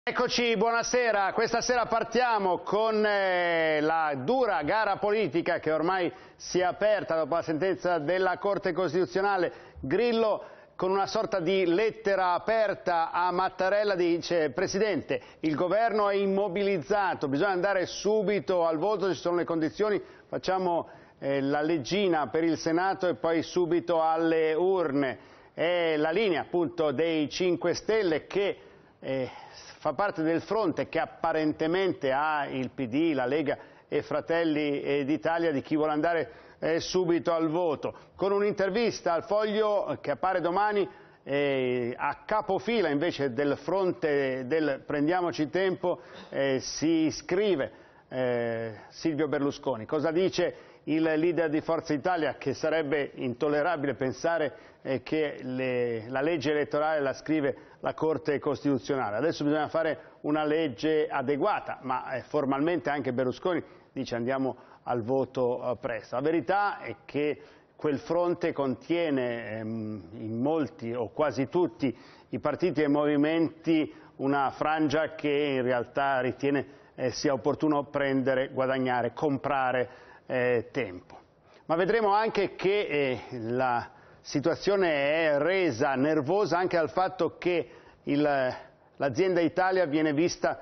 Eccoci, buonasera. Questa sera partiamo con la dura gara politica che ormai si è aperta dopo la sentenza della Corte Costituzionale. Grillo, con una sorta di lettera aperta a Mattarella, dice: Presidente, il governo è immobilizzato, bisogna andare subito al voto, ci sono le condizioni, facciamo la leggina per il Senato e poi subito alle urne. È la linea appunto dei 5 Stelle che fa parte del fronte che apparentemente ha il PD, la Lega e Fratelli d'Italia, di chi vuole andare subito al voto. Con un'intervista al Foglio che appare domani, a capofila invece del fronte del prendiamoci tempo si iscrive Silvio Berlusconi. Cosa dice il leader di Forza Italia? Che sarebbe intollerabile pensare che la legge elettorale la scrive la Corte Costituzionale. Adesso bisogna fare una legge adeguata, ma formalmente anche Berlusconi dice andiamo al voto presto. La verità è che quel fronte contiene in molti o quasi tutti i partiti e movimenti una frangia che in realtà ritiene sia opportuno prendere, guadagnare, comprare tempo. Ma vedremo anche che la situazione è resa nervosa anche dal fatto che l'azienda Italia viene vista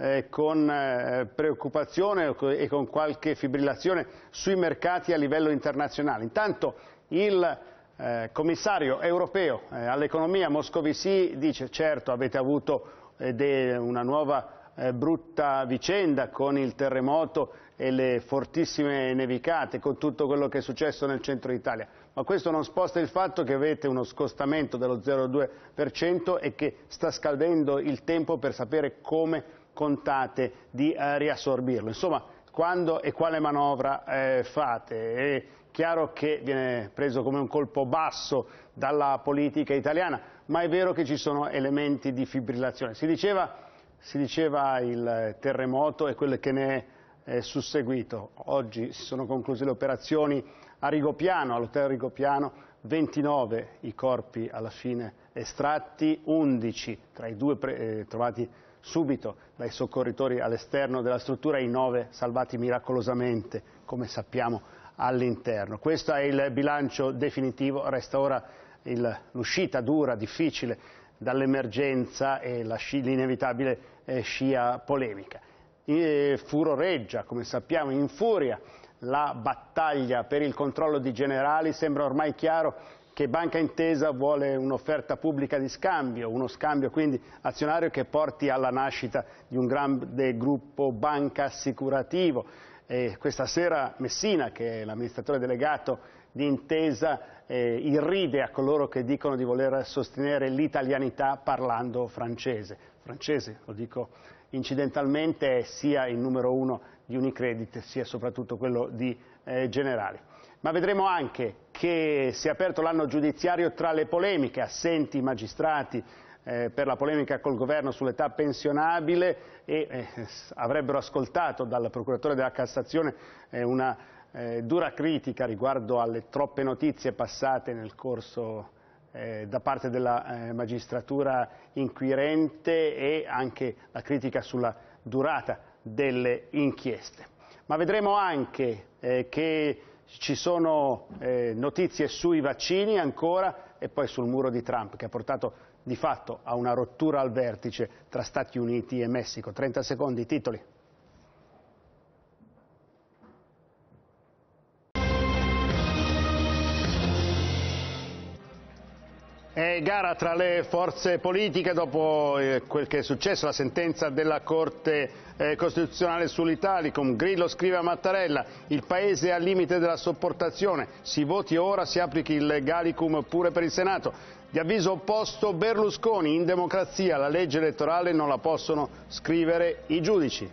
con preoccupazione e con qualche fibrillazione sui mercati a livello internazionale. Intanto il commissario europeo all'economia Moscovici dice: certo, avete avuto una nuova brutta vicenda con il terremoto e le fortissime nevicate, con tutto quello che è successo nel centro Italia, ma questo non sposta il fatto che avete uno scostamento dello 0,2% e che sta scadendo il tempo per sapere come contate di riassorbirlo. Insomma, quando e quale manovra fate? È chiaro che viene preso come un colpo basso dalla politica italiana, ma è vero che ci sono elementi di fibrillazione. Si diceva il terremoto e quello che ne è susseguito. Oggi si sono concluse le operazioni a Rigopiano, all'hotel Rigopiano, 29 i corpi alla fine estratti, 11 tra i 2 trovati subito dai soccorritori all'esterno della struttura e i 9 salvati miracolosamente, come sappiamo, all'interno. Questo è il bilancio definitivo, resta ora l'uscita dura, difficile dall'emergenza e l'inevitabile scia polemica. Furoreggia, come sappiamo, in furia la battaglia per il controllo di Generali. Sembra ormai chiaro che Banca Intesa vuole un'offerta pubblica di scambio, uno scambio quindi azionario che porti alla nascita di un grande gruppo banca assicurativo. Questa sera Messina, che è l'amministratore delegato di Intesa, irride a coloro che dicono di voler sostenere l'italianità parlando francese. Francese, lo dico incidentalmente, è sia il numero 1 di Unicredit sia soprattutto quello di Generali. Ma vedremo anche che si è aperto l'anno giudiziario tra le polemiche, assenti i magistrati per la polemica col governo sull'età pensionabile e avrebbero ascoltato dal procuratore della Cassazione una dura critica riguardo alle troppe notizie passate nel corso da parte della magistratura inquirente e anche la critica sulla durata delle inchieste. Ma vedremo anche che ci sono notizie sui vaccini ancora e poi sul muro di Trump, che ha portato di fatto a una rottura al vertice tra Stati Uniti e Messico. 30 secondi, titoli. È gara tra le forze politiche dopo quel che è successo, la sentenza della Corte Costituzionale sull'Italicum. Grillo scrive a Mattarella: il Paese è al limite della sopportazione, si voti ora, si applichi il Gallicum pure per il Senato. Di avviso opposto Berlusconi: in democrazia la legge elettorale non la possono scrivere i giudici.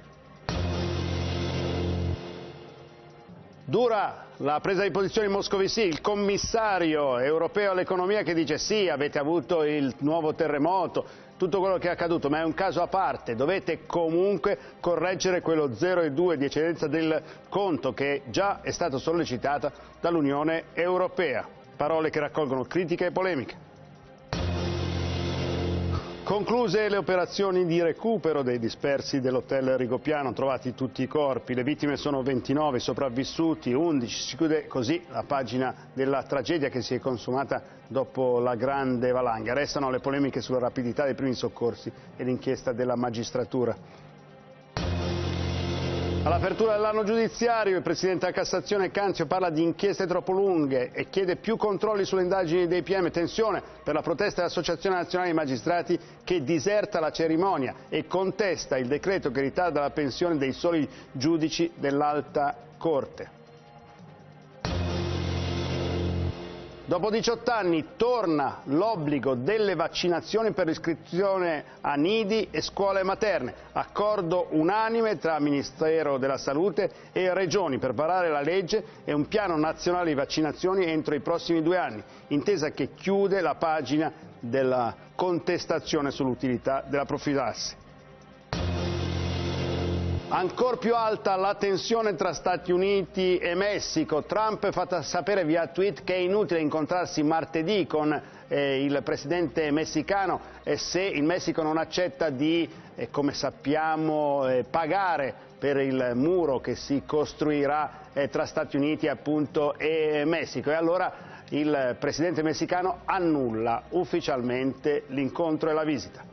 Dura la presa di posizione di Moscovici, il commissario europeo all'economia, che dice: sì, avete avuto il nuovo terremoto, tutto quello che è accaduto, ma è un caso a parte, dovete comunque correggere quello 0,2 di eccedenza del conto che già è stato sollecitato dall'Unione Europea. Parole che raccolgono critiche e polemiche. Concluse le operazioni di recupero dei dispersi dell'hotel Rigopiano, trovati tutti i corpi, le vittime sono 29, sopravvissuti 11, si chiude così la pagina della tragedia che si è consumata dopo la grande valanga. Restano le polemiche sulla rapidità dei primi soccorsi e l'inchiesta della magistratura. All'apertura dell'anno giudiziario il Presidente della Cassazione Canzio parla di inchieste troppo lunghe e chiede più controlli sulle indagini dei PM. Tensione per la protesta dell'Associazione Nazionale dei Magistrati che diserta la cerimonia e contesta il decreto che ritarda la pensione dei soli giudici dell'Alta Corte. Dopo 18 anni torna l'obbligo delle vaccinazioni per l'iscrizione a nidi e scuole materne. Accordo unanime tra Ministero della Salute e Regioni per varare la legge e un piano nazionale di vaccinazioni entro i prossimi 2 anni. Intesa che chiude la pagina della contestazione sull'utilità della profilassi. Ancora più alta la tensione tra Stati Uniti e Messico. Trump fa sapere via tweet che è inutile incontrarsi martedì con il presidente messicano se il Messico non accetta di, come sappiamo, pagare per il muro che si costruirà tra Stati Uniti appunto e Messico. E allora il presidente messicano annulla ufficialmente l'incontro e la visita.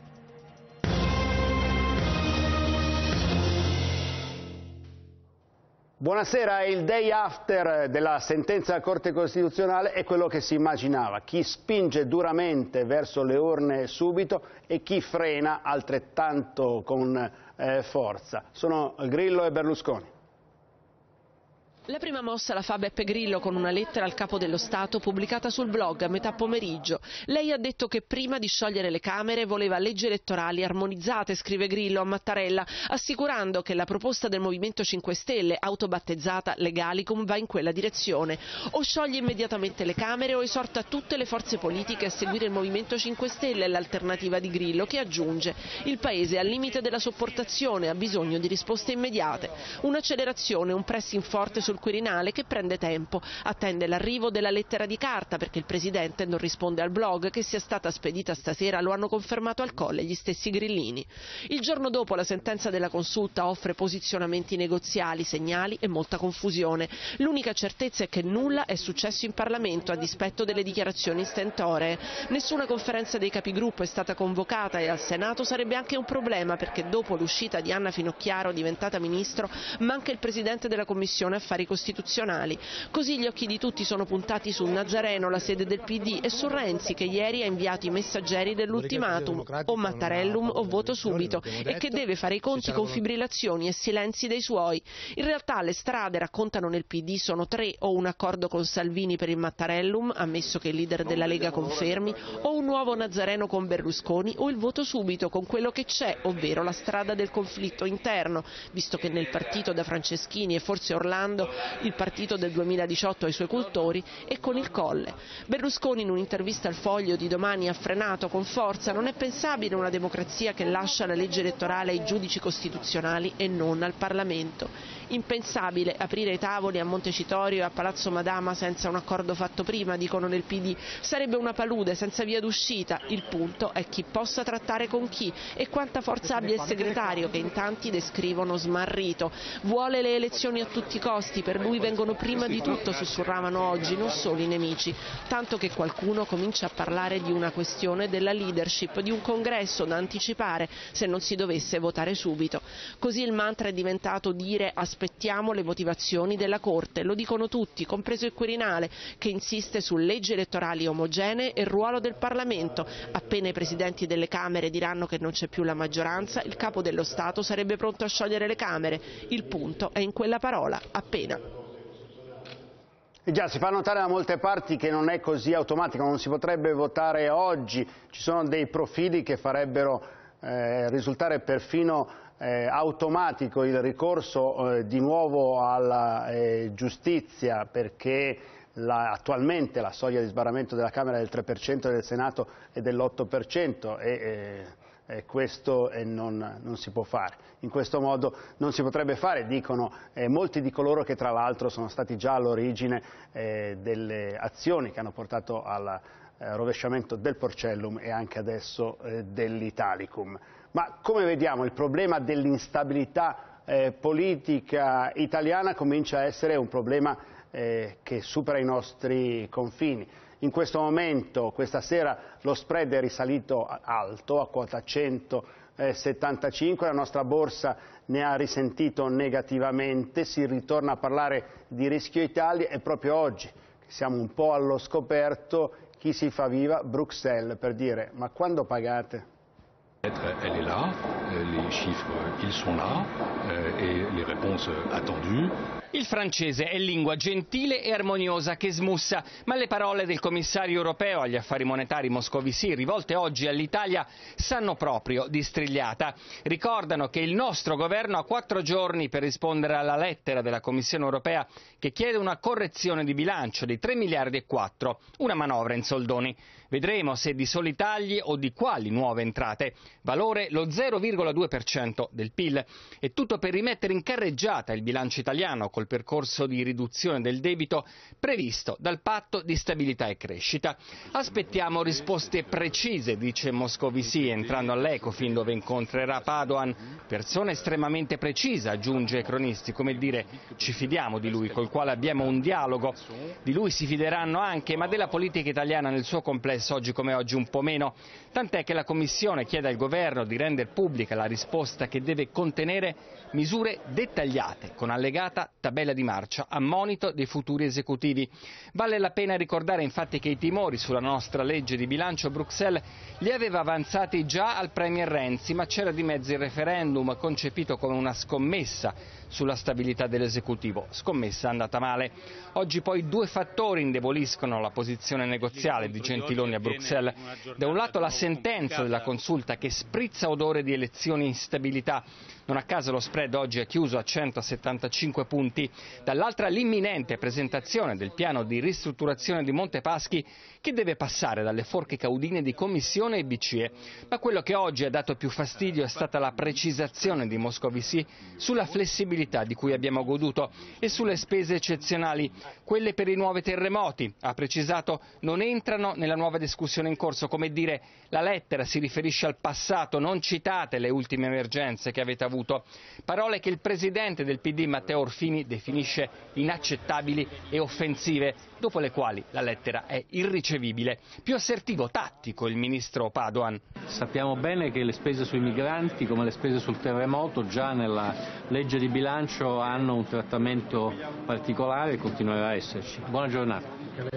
Buonasera, il day after della sentenza della Corte Costituzionale è quello che si immaginava. Chi spinge duramente verso le urne subito e chi frena altrettanto con forza. Sono Grillo e Berlusconi. La prima mossa la fa Beppe Grillo con una lettera al Capo dello Stato pubblicata sul blog a metà pomeriggio. Lei ha detto che prima di sciogliere le Camere voleva leggi elettorali armonizzate, scrive Grillo a Mattarella, assicurando che la proposta del Movimento 5 Stelle, autobattezzata Legalicum, va in quella direzione. O scioglie immediatamente le Camere o esorta tutte le forze politiche a seguire il Movimento 5 Stelle, l'alternativa di Grillo, che aggiunge: il Paese è al limite della sopportazione, ha bisogno di risposte immediate. Un'accelerazione, un pressing forte sul Quirinale che prende tempo, attende l'arrivo della lettera di carta perché il Presidente non risponde al blog, che sia stata spedita stasera lo hanno confermato al Colle gli stessi grillini. Il giorno dopo la sentenza della consulta offre posizionamenti negoziali, segnali e molta confusione. L'unica certezza è che nulla è successo in Parlamento a dispetto delle dichiarazioni stentoree. Nessuna conferenza dei capigruppo è stata convocata e al Senato sarebbe anche un problema perché dopo l'uscita di Anna Finocchiaro diventata ministro manca il Presidente della Commissione Affari Costituzionali. Così gli occhi di tutti sono puntati su Nazareno, la sede del PD, e su Renzi, che ieri ha inviato i messaggeri dell'ultimatum: o Mattarellum o voto subito, e che deve fare i conti con fibrillazioni e silenzi dei suoi. In realtà le strade, raccontano nel PD, sono 3: o un accordo con Salvini per il Mattarellum, ammesso che il leader della Lega confermi, o un nuovo Nazareno con Berlusconi, o il voto subito con quello che c'è, ovvero la strada del conflitto interno, visto che nel partito da Franceschini e forse Orlando, il partito del 2018 ai suoi cultori, e con il Colle. Berlusconi in un'intervista al Foglio di domani ha frenato con forza: non è pensabile una democrazia che lascia la legge elettorale ai giudici costituzionali e non al Parlamento. Impensabile aprire i tavoli a Montecitorio e a Palazzo Madama senza un accordo fatto prima, dicono nel PD. Sarebbe una palude senza via d'uscita. Il punto è chi possa trattare con chi e quanta forza abbia il segretario, che in tanti descrivono smarrito. Vuole le elezioni a tutti i costi, per lui vengono prima di tutto, sussurravano oggi, non solo i nemici, tanto che qualcuno comincia a parlare di una questione della leadership, di un congresso da anticipare se non si dovesse votare subito. Così il mantra è diventato dire: aspettiamo le motivazioni della Corte. Lo dicono tutti, compreso il Quirinale, che insiste su leggi elettorali omogenee e il ruolo del Parlamento. Appena i presidenti delle Camere diranno che non c'è più la maggioranza, il Capo dello Stato sarebbe pronto a sciogliere le Camere. Il punto è in quella parola: appena. E già, si fa notare da molte parti che non è così automatico, non si potrebbe votare oggi, ci sono dei profili che farebbero risultare perfino automatico il ricorso di nuovo alla giustizia, perché attualmente la soglia di sbarramento della Camera è del 3% e del Senato è dell'8% e questo non si può fare. In questo modo non si potrebbe fare, dicono molti di coloro che tra l'altro sono stati già all'origine delle azioni che hanno portato alla rovesciamento del Porcellum e anche adesso dell'Italicum. Ma come vediamo il problema dell'instabilità politica italiana comincia a essere un problema che supera i nostri confini. In questo momento, questa sera, lo spread è risalito alto, a quota 175, la nostra borsa ne ha risentito negativamente, si ritorna a parlare di rischio Italia e proprio oggi, che siamo un po' allo scoperto, chi si fa viva? Bruxelles, per dire ma quando pagate? Elle est là, les chiffres ils sont là et les réponses attendues. Il francese è lingua gentile e armoniosa che smussa, ma le parole del commissario europeo agli affari monetari Moscovici, rivolte oggi all'Italia, sanno proprio di strigliata. Ricordano che il nostro governo ha 4 giorni per rispondere alla lettera della Commissione europea che chiede una correzione di bilancio di 3 miliardi e 4, una manovra in soldoni. Vedremo se di soli tagli o di quali nuove entrate. Valore lo 0,2% del PIL. È tutto per rimettere in carreggiata il bilancio italiano col percorso di riduzione del debito previsto dal patto di stabilità e crescita. Aspettiamo risposte precise, dice Moscovici, entrando all'Ecofin dove incontrerà Padoan. Persona estremamente precisa, aggiunge Cronisti, come dire ci fidiamo di lui, col quale abbiamo un dialogo. Di lui si fideranno anche, ma della politica italiana nel suo complesso oggi come oggi un po' meno, tant'è che la Commissione chiede al Governo di rendere pubblica la risposta che deve contenere misure dettagliate con allegata tabella di marcia a monito dei futuri esecutivi. Vale la pena ricordare infatti che i timori sulla nostra legge di bilancio Bruxelles li aveva avanzati già al Premier Renzi, ma c'era di mezzo il referendum concepito come una scommessa sulla stabilità dell'esecutivo, scommessa andata male. Oggi poi 2 fattori indeboliscono la posizione negoziale di Gentiloni a Bruxelles. Da un lato la sentenza della consulta che sprizza odore di elezioni e instabilità, non a caso lo spread oggi è chiuso a 175 punti, dall'altra l'imminente presentazione del piano di ristrutturazione di Montepaschi che deve passare dalle forche caudine di Commissione e BCE. Ma quello che oggi ha dato più fastidio è stata la precisazione di Moscovici sulla flessibilità di cui abbiamo goduto e sulle spese eccezionali, quelle per i nuovi terremoti. Ha precisato non entrano nella nuova discussione in corso, come dire la lettera si riferisce al passato, non citate le ultime emergenze che avete avuto. Parole che il presidente del PD Matteo Orfini definisce inaccettabili e offensive, dopo le quali la lettera è irricevibile. Più assertivo, tattico il ministro Padoan. Sappiamo bene che le spese sui migranti, come le spese sul terremoto, già nella legge di bilancio hanno un trattamento particolare e continuerà a esserci. Buona giornata.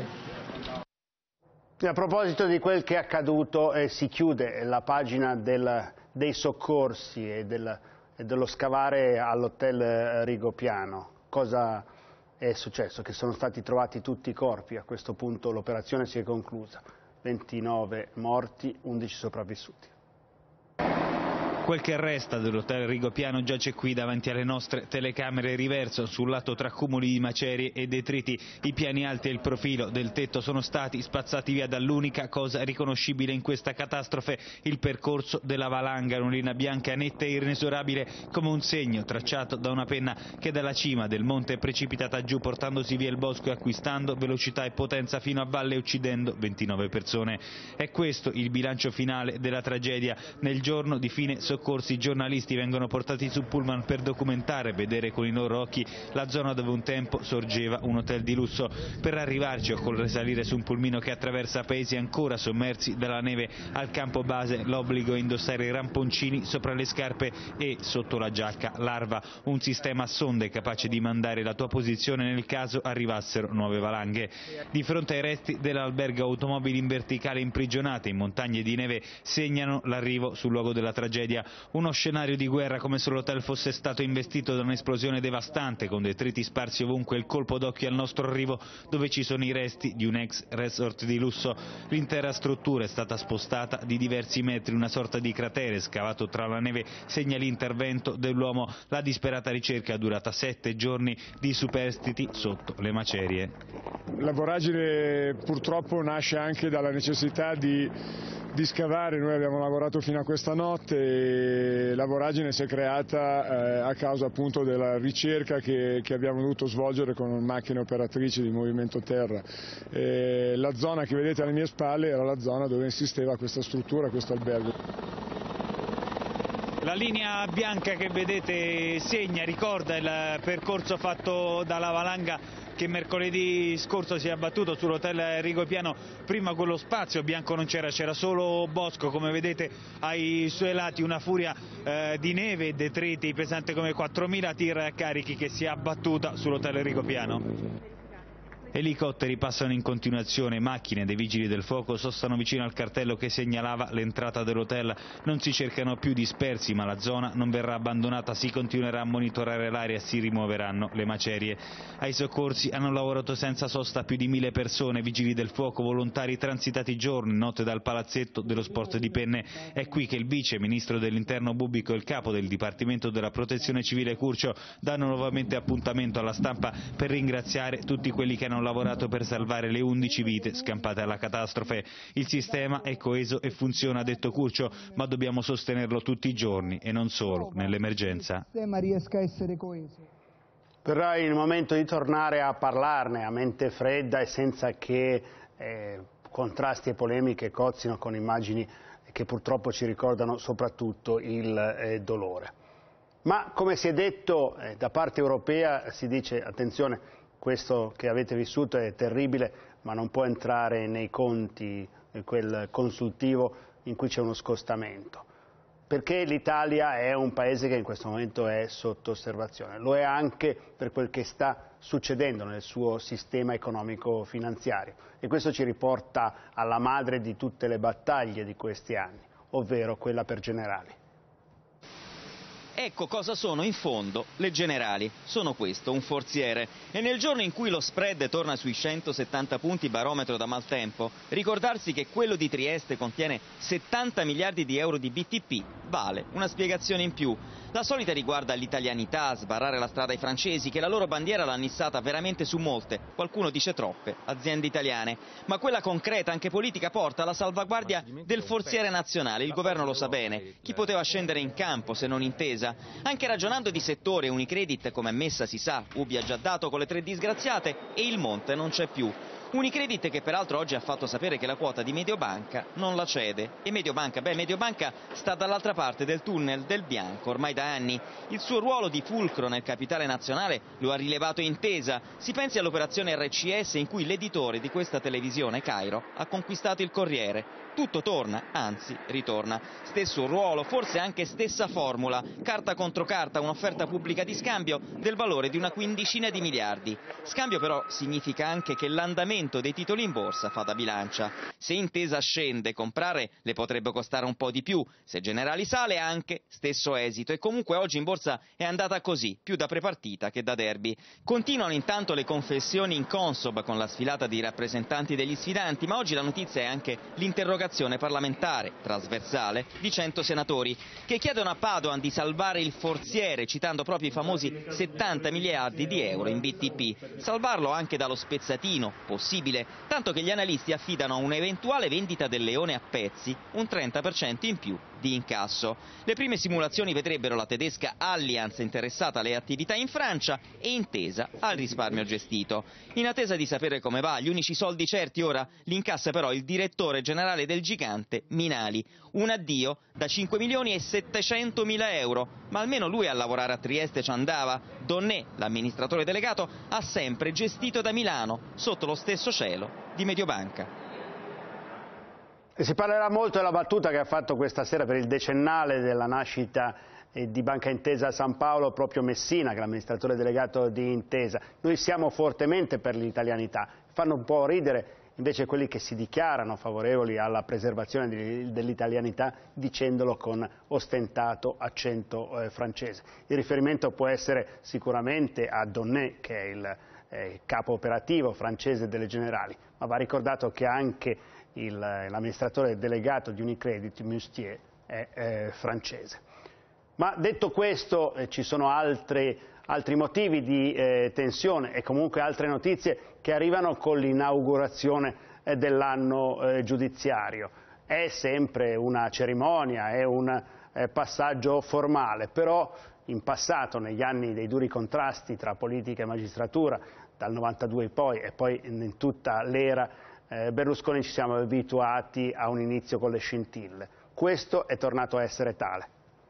A proposito di quel che è accaduto, si chiude la pagina dei soccorsi e dello scavare all'hotel Rigopiano. Cosa è successo? Che sono stati trovati tutti i corpi, a questo punto l'operazione si è conclusa. 29 morti, 11 sopravvissuti. Quel che resta dell'hotel Rigopiano giace qui davanti alle nostre telecamere riverso sul lato tra cumuli di macerie e detriti. I piani alti e il profilo del tetto sono stati spazzati via dall'unica cosa riconoscibile in questa catastrofe, il percorso della valanga, una linea bianca netta e inesorabile come un segno tracciato da una penna che dalla cima del monte è precipitata giù portandosi via il bosco e acquistando velocità e potenza fino a valle uccidendo 29 persone. È questo il bilancio finale della tragedia. Nel giorno di fine soccorsi, i giornalisti vengono portati su pullman per documentare e vedere con i loro occhi la zona dove un tempo sorgeva un hotel di lusso. Per arrivarci occorre salire su un pulmino che attraversa paesi ancora sommersi dalla neve. Al campo base l'obbligo è indossare i ramponcini sopra le scarpe e sotto la giacca larva, un sistema a sonde capace di mandare la tua posizione nel caso arrivassero nuove valanghe. Di fronte ai resti dell'albergo, automobili in verticale imprigionate in montagne di neve segnano l'arrivo sul luogo della tragedia. Uno scenario di guerra come se l'hotel fosse stato investito da un'esplosione devastante con detriti sparsi ovunque, il colpo d'occhio al nostro arrivo dove ci sono i resti di un ex resort di lusso. L'intera struttura è stata spostata di diversi metri, una sorta di cratere scavato tra la neve segna l'intervento dell'uomo. La disperata ricerca è durata 7 giorni di superstiti sotto le macerie. La voragine purtroppo nasce anche dalla necessità di di scavare. Noi abbiamo lavorato fino a questa notte e la voragine si è creata a causa appunto della ricerca che abbiamo dovuto svolgere con macchine operatrici di movimento terra. La zona che vedete alle mie spalle era la zona dove insisteva questa struttura, questo albergo. La linea bianca che vedete ricorda il percorso fatto dalla valanga che mercoledì scorso si è abbattuto sull'hotel Rigopiano. Prima quello spazio bianco non c'era, c'era solo bosco, come vedete ai suoi lati una furia di neve e detriti pesante come 4.000 tir carichi che si è abbattuta sull'hotel Rigopiano. Elicotteri passano in continuazione, macchine dei vigili del fuoco sostano vicino al cartello che segnalava l'entrata dell'hotel. Non si cercano più dispersi, ma la zona non verrà abbandonata, si continuerà a monitorare l'area e si rimuoveranno le macerie. Ai soccorsi hanno lavorato senza sosta più di 1000 persone, vigili del fuoco, volontari transitati giorno e notte dal palazzetto dello sport di Penne. È qui che il vice ministro dell'interno Bubbico e il capo del Dipartimento della Protezione Civile Curcio danno nuovamente appuntamento alla stampa per ringraziare tutti quelli che hanno lavorato per salvare le 11 vite scampate alla catastrofe. Il sistema è coeso e funziona, ha detto Curcio, ma dobbiamo sostenerlo tutti i giorni e non solo nell'emergenza. Il sistema riesca a essere coeso. Verrà il momento di tornare a parlarne a mente fredda e senza che contrasti e polemiche cozzino con immagini che purtroppo ci ricordano soprattutto il dolore. Ma come si è detto da parte europea si dice attenzione, questo che avete vissuto è terribile, ma non può entrare nei conti quel consultivo in cui c'è uno scostamento, perché l'Italia è un paese che in questo momento è sotto osservazione. Lo è anche per quel che sta succedendo nel suo sistema economico-finanziario e questo ci riporta alla madre di tutte le battaglie di questi anni, ovvero quella per Generali. Ecco cosa sono in fondo le Generali. Sono questo, un forziere. E nel giorno in cui lo spread torna sui 170 punti barometro da maltempo, ricordarsi che quello di Trieste contiene 70 miliardi di euro di BTP vale una spiegazione in più. La solita riguarda l'italianità, sbarrare la strada ai francesi, che la loro bandiera l'ha annissata veramente su molte, qualcuno dice troppe, aziende italiane. Ma quella concreta, anche politica, porta alla salvaguardia del forziere nazionale. Il governo lo sa bene. Chi poteva scendere in campo se non Intesa? Anche ragionando di settore, Unicredit, come Messa si sa, Ubi ha già dato con le 3 disgraziate e il Monte non c'è più. Unicredit che peraltro oggi ha fatto sapere che la quota di Mediobanca non la cede. E Mediobanca sta dall'altra parte del tunnel del bianco ormai da anni. Il suo ruolo di fulcro nel capitale nazionale lo ha rilevato Intesa. Si pensi all'operazione RCS in cui l'editore di questa televisione, Cairo, ha conquistato il Corriere. Tutto torna, anzi ritorna. Stesso ruolo, forse anche stessa formula. Carta contro carta, un'offerta pubblica di scambio del valore di una quindicina di miliardi. Scambio però significa anche che l'andamento dei titoli in borsa fa da bilancia. Se Intesa scende, comprare le potrebbe costare un po' di più. Se Generali sale, anche stesso esito. E comunque oggi in borsa è andata così, più da prepartita che da derby. Continuano intanto le confessioni in Consob con la sfilata di rappresentanti degli sfidanti, ma oggi la notizia è anche l'interrogazione parlamentare trasversale di 100 senatori che chiedono a Padoan di salvare il forziere, citando proprio i famosi 70 miliardi di euro in BTP. Salvarlo anche dallo spezzatino, possibile, tanto che gli analisti affidano a un'eventuale vendita del leone a pezzi un 30% in più di incasso. Le prime simulazioni vedrebbero la tedesca Allianz interessata alle attività in Francia e Intesa al risparmio gestito. In attesa di sapere come va, gli unici soldi certi ora li incassa però il direttore generale del gigante Minali. Un addio da 5 milioni e 700 mila euro, ma almeno lui a lavorare a Trieste ci andava. Donné, l'amministratore delegato, ha sempre gestito da Milano, sotto lo stesso cielo di Mediobanca. E si parlerà molto della battuta che ha fatto questa sera per il decennale della nascita di Banca Intesa a San Paolo, proprio Messina, che è l'amministratore delegato di Intesa. Noi siamo fortemente per l'italianità, fanno un po' ridere invece quelli che si dichiarano favorevoli alla preservazione dell'italianità dicendolo con ostentato accento francese. Il riferimento può essere sicuramente a Donné, che è il capo operativo francese delle Generali, ma va ricordato che anche l'amministratore delegato di Unicredit, Mustier, è francese. Ma detto questo, ci sono altri motivi di tensione e comunque altre notizie che arrivano con l'inaugurazione dell'anno giudiziario. è sempre una cerimonia, è un passaggio formale, però in passato, negli anni dei duri contrasti tra politica e magistratura, dal 92 poi e poi in tutta l'era Berlusconi, ci siamo abituati a un inizio con le scintille. Questo è tornato a essere tale.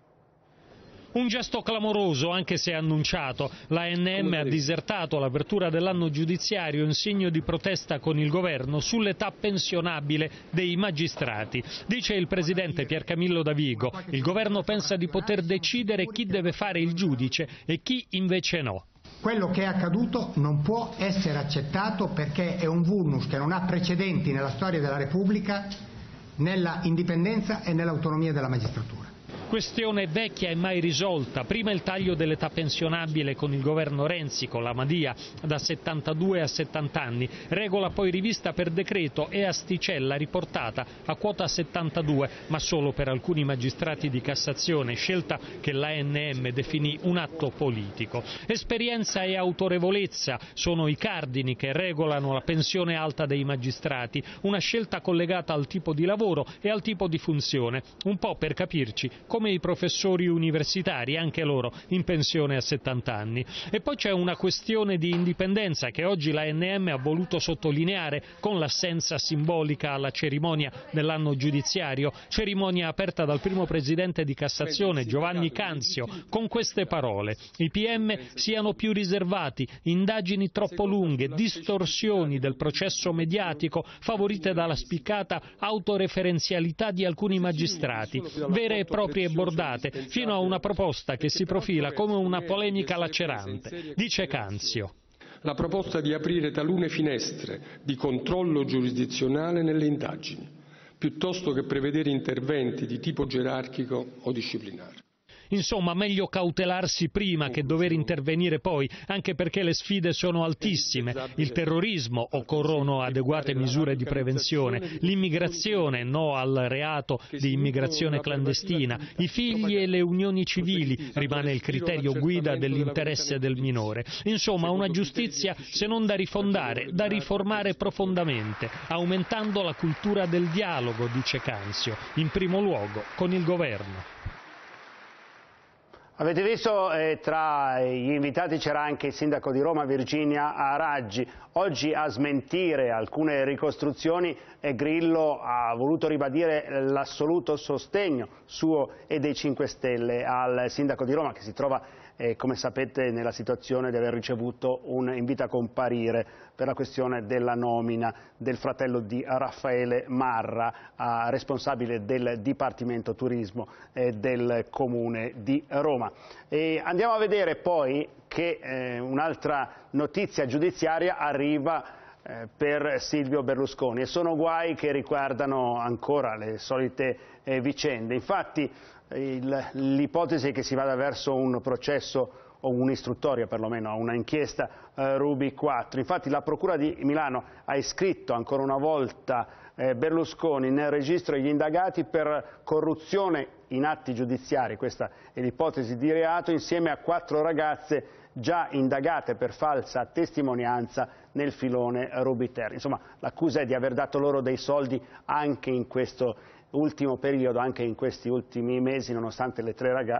Un gesto clamoroso, anche se annunciato. L'ANM ha disertato l'apertura dell'anno giudiziario in segno di protesta con il governo sull'età pensionabile dei magistrati. Dice il presidente Piercamillo Davigo, il governo pensa di poter decidere chi deve fare il giudice e chi invece no. Quello che è accaduto non può essere accettato perché è un vulnus che non ha precedenti nella storia della Repubblica, nella indipendenza e nell'autonomia della magistratura. Questione vecchia e mai risolta. Prima il taglio dell'età pensionabile con il governo Renzi, con la Madia, da 72 a 70 anni, regola poi rivista per decreto e asticella riportata a quota 72, ma solo per alcuni magistrati di Cassazione, scelta che l'ANM definì un atto politico. Esperienza e autorevolezza sono i cardini che regolano la pensione alta dei magistrati, una scelta collegata al tipo di lavoro e al tipo di funzione, un po' per capirci come i professori universitari, anche loro in pensione a 70 anni. E poi c'è una questione di indipendenza che oggi l'ANM ha voluto sottolineare con l'assenza simbolica alla cerimonia dell'anno giudiziario, cerimonia aperta dal primo presidente di Cassazione, Giovanni Canzio, con queste parole: i PM siano più riservati, indagini troppo lunghe, distorsioni del processo mediatico favorite dalla spiccata autoreferenzialità di alcuni magistrati, vere e proprie bordate, fino a una proposta che si profila come una polemica lacerante. Dice Canzio: la proposta di aprire talune finestre di controllo giurisdizionale nelle indagini, piuttosto che prevedere interventi di tipo gerarchico o disciplinare. Insomma, meglio cautelarsi prima che dover intervenire poi, anche perché le sfide sono altissime. Il terrorismo, occorrono adeguate misure di prevenzione, l'immigrazione, no al reato di immigrazione clandestina, i figli e le unioni civili, rimane il criterio guida dell'interesse del minore. Insomma, una giustizia se non da rifondare, da riformare profondamente, aumentando la cultura del dialogo, dice Canzio, in primo luogo con il governo. Avete visto, tra gli invitati c'era anche il sindaco di Roma, Virginia Raggi. Oggi a smentire alcune ricostruzioni Grillo ha voluto ribadire l'assoluto sostegno suo e dei 5 Stelle al sindaco di Roma, che si trova, come sapete, nella situazione di aver ricevuto un invito a comparire per la questione della nomina del fratello di Raffaele Marra, responsabile del Dipartimento Turismo del Comune di Roma. E andiamo a vedere poi che un'altra notizia giudiziaria arriva per Silvio Berlusconi, e sono guai che riguardano ancora le solite vicende. Infatti l'ipotesi è che si vada verso un processo o un'istruttoria, perlomeno a una inchiesta Ruby 4. Infatti la Procura di Milano ha iscritto ancora una volta Berlusconi nel registro degli indagati per corruzione in atti giudiziari, questa è l'ipotesi di reato, insieme a 4 ragazze già indagate per falsa testimonianza nel filone Ruby-Ter. Insomma, l'accusa è di aver dato loro dei soldi anche in questo ultimo periodo, anche in questi ultimi mesi, nonostante le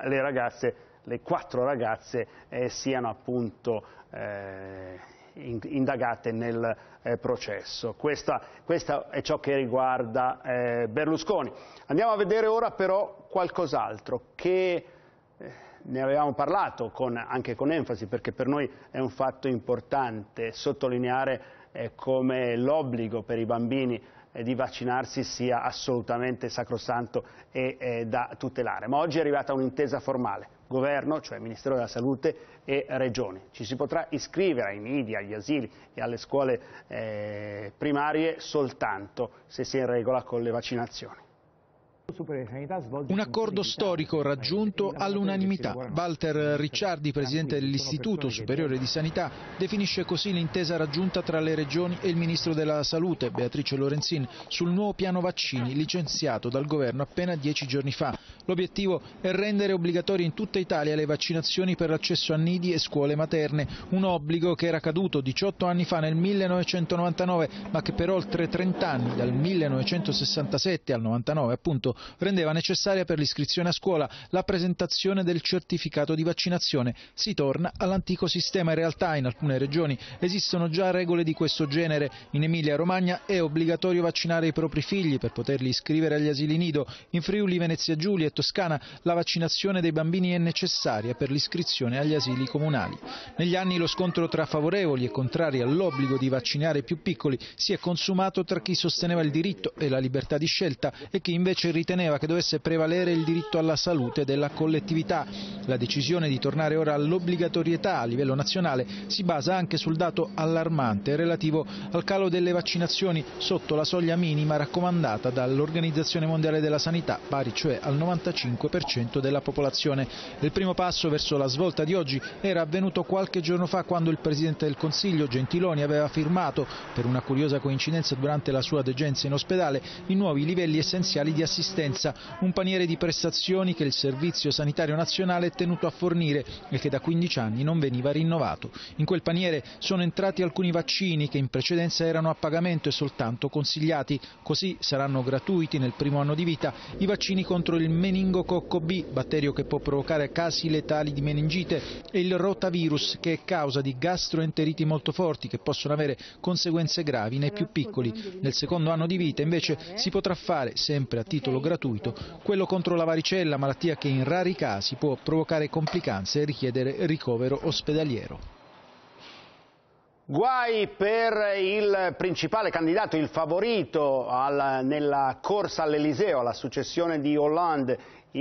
4 ragazze siano appunto indagate nel processo. Questo è ciò che riguarda Berlusconi. Andiamo a vedere ora però qualcos'altro che ne avevamo parlato anche con enfasi, perché per noi è un fatto importante sottolineare come l'obbligo per i bambini di vaccinarsi sia assolutamente sacrosanto e da tutelare. Ma oggi è arrivata un'intesa formale, governo, cioè Ministero della Salute e Regioni. Ci si potrà iscrivere ai nidi, agli asili e alle scuole primarie soltanto se si è in regola con le vaccinazioni. Un accordo storico raggiunto all'unanimità. Walter Ricciardi, presidente dell'Istituto Superiore di Sanità, definisce così l'intesa raggiunta tra le regioni e il ministro della Salute, Beatrice Lorenzin, sul nuovo piano vaccini licenziato dal governo appena 10 giorni fa. L'obiettivo è rendere obbligatorie in tutta Italia le vaccinazioni per l'accesso a nidi e scuole materne, un obbligo che era caduto 18 anni fa nel 1999, ma che per oltre 30 anni, dal 1967 al 99 appunto, rendeva necessaria per l'iscrizione a scuola la presentazione del certificato di vaccinazione. Si torna all'antico sistema. In realtà in alcune regioni esistono già regole di questo genere. In Emilia-Romagna è obbligatorio vaccinare i propri figli per poterli iscrivere agli asili nido. In Friuli, Venezia Giulia e Toscana la vaccinazione dei bambini è necessaria per l'iscrizione agli asili comunali. Negli anni lo scontro tra favorevoli e contrari all'obbligo di vaccinare i più piccoli si è consumato tra chi sosteneva il diritto e la libertà di scelta e chi invece riteneva che dovesse prevalere il diritto alla salute della collettività. La decisione di tornare ora all'obbligatorietà a livello nazionale si basa anche sul dato allarmante relativo al calo delle vaccinazioni sotto la soglia minima raccomandata dall'Organizzazione Mondiale della Sanità, pari cioè al 95% della popolazione. Il primo passo verso la svolta di oggi era avvenuto qualche giorno fa, quando il Presidente del Consiglio Gentiloni aveva firmato, per una curiosa coincidenza durante la sua degenza in ospedale, i nuovi livelli essenziali di assistenza, un paniere di prestazioni che il Servizio Sanitario Nazionale è tenuto a fornire e che da 15 anni non veniva rinnovato. In quel paniere sono entrati alcuni vaccini che in precedenza erano a pagamento e soltanto consigliati. Così saranno gratuiti nel primo anno di vita i vaccini contro il meningococco B, batterio che può provocare casi letali di meningite, e il rotavirus, che è causa di gastroenteriti molto forti che possono avere conseguenze gravi nei più piccoli. Nel secondo anno di vita invece si potrà fare, sempre a titolo gratuito, quello contro la varicella, malattia che in rari casi può provocare complicanze e richiedere ricovero ospedaliero. Guai per il principale candidato, il favorito nella corsa all'Eliseo, alla successione di Hollande,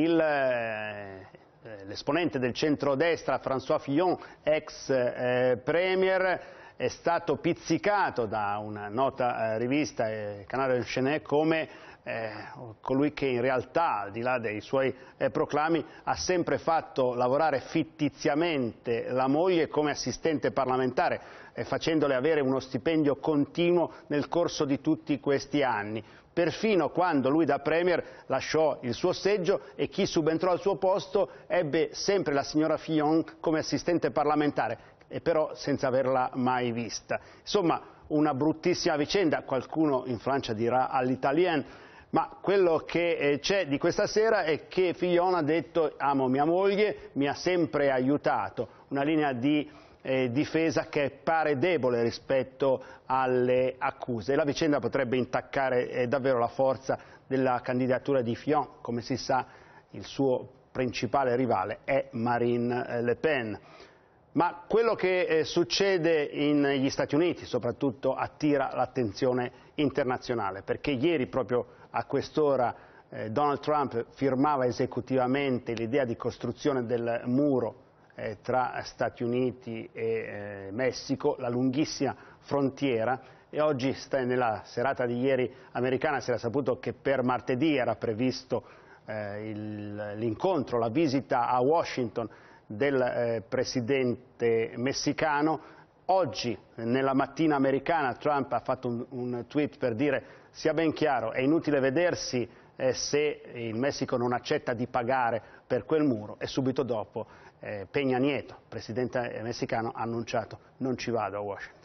l'esponente del centrodestra François Fillon, ex premier, è stato pizzicato da una nota rivista, Canard Enchaîné, come colui che in realtà, al di là dei suoi proclami, ha sempre fatto lavorare fittiziamente la moglie come assistente parlamentare, facendole avere uno stipendio continuo nel corso di tutti questi anni, perfino quando lui da premier lasciò il suo seggio e chi subentrò al suo posto ebbe sempre la signora Fillon come assistente parlamentare, e però senza averla mai vista. Insomma, una bruttissima vicenda, qualcuno in Francia dirà all'italienne. Ma quello che c'è di questa sera è che Fillon ha detto: amo mia moglie, mi ha sempre aiutato, una linea di difesa che pare debole rispetto alle accuse. La vicenda potrebbe intaccare davvero la forza della candidatura di Fillon. Come si sa, il suo principale rivale è Marine Le Pen. Ma quello che succede negli Stati Uniti soprattutto attira l'attenzione internazionale, perché ieri proprio a quest'ora Donald Trump firmava esecutivamente l'idea di costruzione del muro tra Stati Uniti e Messico, la lunghissima frontiera, e oggi, nella serata di ieri americana, si era saputo che per martedì era previsto l'incontro, la visita a Washington del presidente messicano. Oggi, nella mattina americana, Trump ha fatto un tweet per dire: sia ben chiaro, è inutile vedersi se il Messico non accetta di pagare per quel muro, e subito dopo Peña Nieto, presidente messicano, ha annunciato: non ci vado a Washington.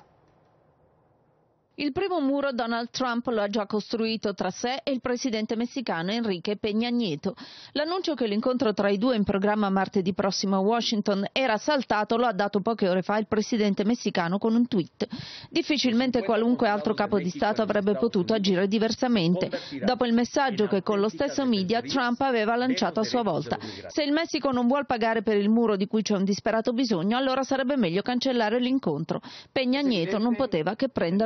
Il primo muro Donald Trump lo ha già costruito tra sé e il presidente messicano Enrique Peña Nieto. L'annuncio che l'incontro tra i due in programma martedì prossimo a Washington era saltato lo ha dato poche ore fa il presidente messicano con un tweet. Difficilmente qualunque altro capo di Stato avrebbe potuto agire diversamente, dopo il messaggio che con lo stesso media Trump aveva lanciato a sua volta. Se il Messico non vuol pagare per il muro di cui c'è un disperato bisogno, allora sarebbe meglio cancellare l'incontro. Peña Nieto non poteva che prenderlo in parola.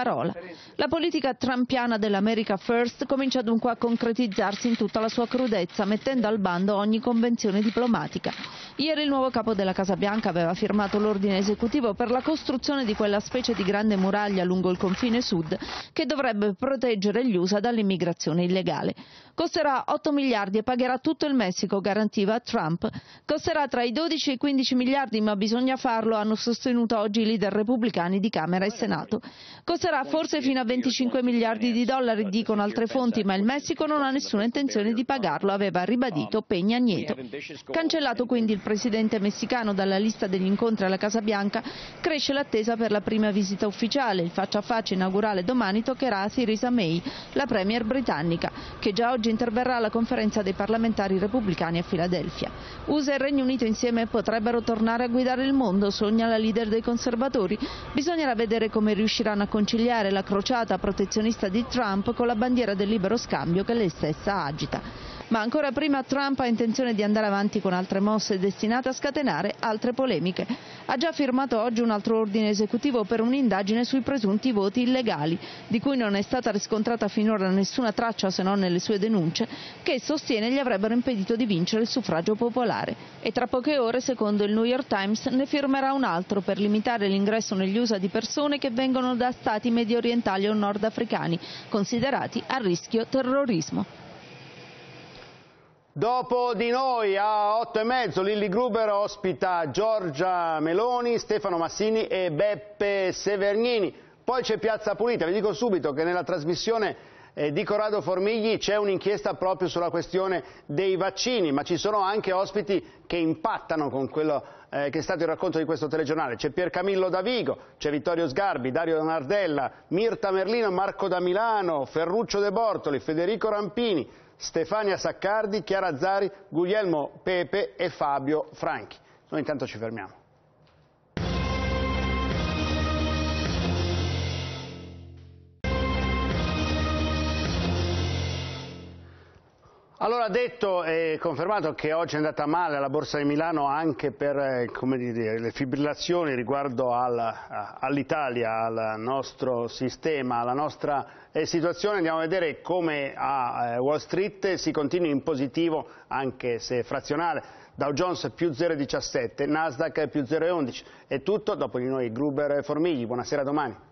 parola. La politica trumpiana dell'America First comincia dunque a concretizzarsi in tutta la sua crudezza, mettendo al bando ogni convenzione diplomatica. Ieri il nuovo capo della Casa Bianca aveva firmato l'ordine esecutivo per la costruzione di quella specie di grande muraglia lungo il confine sud che dovrebbe proteggere gli USA dall'immigrazione illegale. Costerà 8 miliardi e pagherà tutto il Messico, garantiva Trump. Costerà tra i 12 e i 15 miliardi, ma bisogna farlo, hanno sostenuto oggi i leader repubblicani di Camera e Senato. Costerà forse fino a 25 miliardi di dollari, dicono altre fonti, ma il Messico non ha nessuna intenzione di pagarlo, aveva ribadito Peña Nieto. Cancellato quindi il presidente messicano dalla lista degli incontri alla Casa Bianca, cresce l'attesa per la prima visita ufficiale. Il faccia a faccia inaugurale domani toccherà a Theresa May, la premier britannica, che già oggi interverrà alla conferenza dei parlamentari repubblicani a Filadelfia. USA e Regno Unito insieme potrebbero tornare a guidare il mondo, sogna la leader dei conservatori. Bisognerà vedere come riusciranno a conciliare la crociata protezionista di Trump con la bandiera del libero scambio che lei stessa agita. Ma ancora prima Trump ha intenzione di andare avanti con altre mosse destinate a scatenare altre polemiche. Ha già firmato oggi un altro ordine esecutivo per un'indagine sui presunti voti illegali, di cui non è stata riscontrata finora nessuna traccia se non nelle sue denunce, che sostiene gli avrebbero impedito di vincere il suffragio popolare. E tra poche ore, secondo il New York Times, ne firmerà un altro per limitare l'ingresso negli USA di persone che vengono da stati medio orientali o nordafricani, considerati a rischio terrorismo. Dopo di noi a 8:30 Lilli Gruber ospita Giorgia Meloni, Stefano Massini e Beppe Severnini. Poi c'è Piazza Pulita. Vi dico subito che nella trasmissione di Corrado Formigli c'è un'inchiesta proprio sulla questione dei vaccini, ma ci sono anche ospiti che impattano con quello che è stato il racconto di questo telegiornale. C'è Piercamillo Davigo, c'è Vittorio Sgarbi, Dario Nardella, Mirta Merlino, Marco da Milano, Ferruccio De Bortoli, Federico Rampini, Stefania Saccardi, Chiara Zari, Guglielmo Pepe e Fabio Franchi. Noi intanto ci fermiamo. Allora, detto e confermato che oggi è andata male alla Borsa di Milano anche per come dire, le fibrillazioni riguardo all'Italia, al nostro sistema, alla nostra situazione, andiamo a vedere come a Wall Street si continui in positivo, anche se frazionale. Dow Jones più 0,17, Nasdaq più 0,11. È tutto, dopo di noi Gruber e Formigli. Buonasera, domani.